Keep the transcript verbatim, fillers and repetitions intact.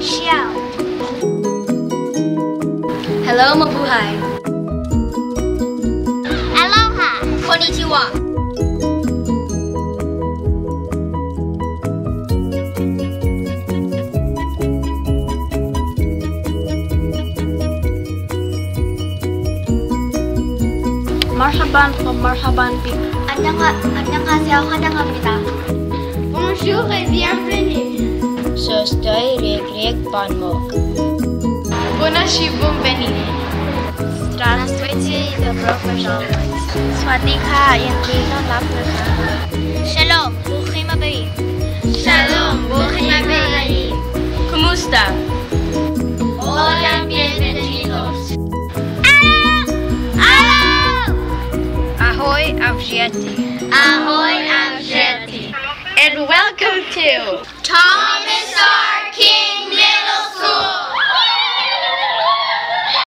Xiao. Hello, mabuhay. Aloha. Konnichiwa. Marhaban po, marhaban bik. Annyeong- Annyeonghaseyo, annyeonghab니다. Bonjour et bienvenue. So estoy Riek Ban Mok. Buonashi buonveni. Здравствуйте, добро пожаловать. สวัสดีค่ะยินดีต้อนรับนะคะ Shalom, ברוכים הבאים. Shalom, bרוכים הבאים. Kumusta? Hola, bienvenidos. Ahoy, Avjeti. Ahoy, Avjeti. And welcome to Thomas